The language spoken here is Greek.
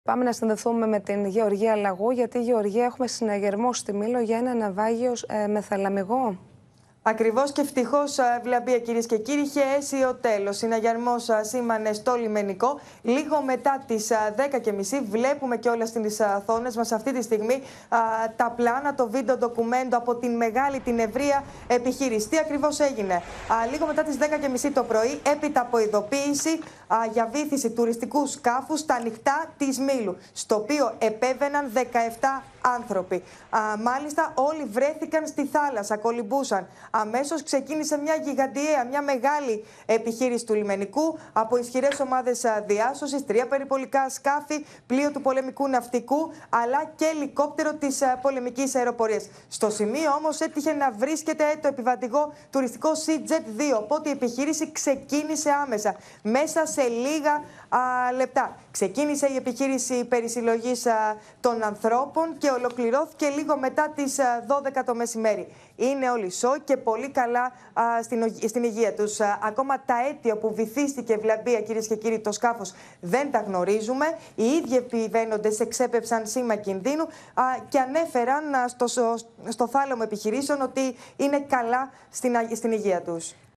Πάμε να συνδεθούμε με την Γεωργία Λαγού, γιατί η Γεωργία έχουμε συναγερμό στη Μήλο για ένα ναυάγιο με θαλαμιγό. Ακριβώς και ευτυχώς, Βλαμπία, κυρίες και κύριοι, είχε αίσιο τέλος. Συναγερμός σήμανε στο λιμενικό. Λίγο μετά τις 10:30 βλέπουμε και όλα στις οθόνες μας αυτή τη στιγμή τα πλάνα, το βίντεο ντοκουμέντο από την μεγάλη, την ευρεία επιχείρηση. Τι ακριβώς έγινε? Λίγο μετά τις 10:30 το πρωί, έπειτα από ειδοποίηση για βύθιση τουριστικού σκάφους στα ανοιχτά της Μήλου, στο οποίο επέβαιναν 17 άνθρωποι. Μάλιστα, όλοι βρέθηκαν στη θάλασσα, κολυμπούσαν. Αμέσως ξεκίνησε μια γιγαντιαία, μια μεγάλη επιχείρηση του λιμενικού από ισχυρές ομάδες διάσωσης, 3 περιπολικά σκάφη, πλοίο του πολεμικού ναυτικού, αλλά και ελικόπτερο της πολεμικής αεροπορίας. Στο σημείο όμως έτυχε να βρίσκεται το επιβατικό τουριστικό Sea-Jet 2, οπότε η επιχείρηση ξεκίνησε άμεσα, μέσα σε λίγα λεπτά. Ξεκίνησε η επιχείρηση περισυλλογής των ανθρώπων και ολοκληρώθηκε λίγο μετά τις 12 το μεσημέρι. Είναι όλοι σοκ και πολύ καλά στην υγεία τους. Ακόμα τα αίτια που βυθίστηκε, Βλαμπία, κυρίες και κύριοι, το σκάφος δεν τα γνωρίζουμε. Οι ίδιοι επιβαίνοντες εξέπεψαν σήμα κινδύνου και ανέφεραν στο θάλαμο επιχειρήσεων ότι είναι καλά στην υγεία τους.